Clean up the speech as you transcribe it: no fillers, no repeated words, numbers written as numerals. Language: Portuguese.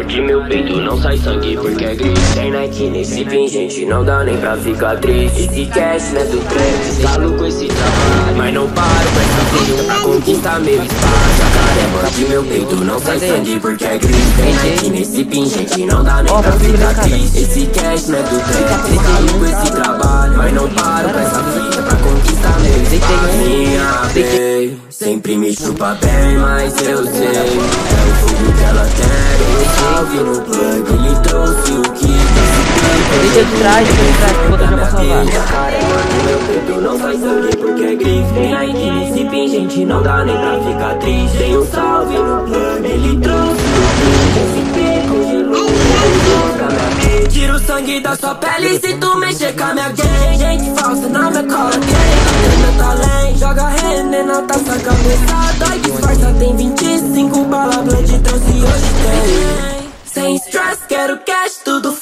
de meu peito não sai sangue porque é gris. Tem Nike nesse pingente, não dá nem pra ficar triste. Esse cash não é do trem, falo com esse trabalho, mas não paro com essa fita pra conquistar meu espaço. A caramba de meu peito não sai sangue porque é gris. Tem Nike nesse pingente, não dá nem pra ficar triste. Esse cash não é do trem, falo com esse trabalho, mas não paro com essa fita pra conquistar meu espaço. Minha bae sempre me chupa bem, mas eu sei é o fogo que ela tem. Salve no plug, ele trouxe o que Deixa de trás, que botar já pra salvar. Meu peito não sai sangue porque é gris. Tem Nike nesse pingente, não dá nem pra ficar triste. Tem um salve no plug, ele trouxe o que esse pico congelou. Tira o sangue da sua pele se tu mexer com a minha gang. Gente falsa na minha cola quem meu talento. Joga René na taça cabeçada e disfarça. Tem 25 bala blood, trouxe hoje tem. Sem stress, quero cash, tudo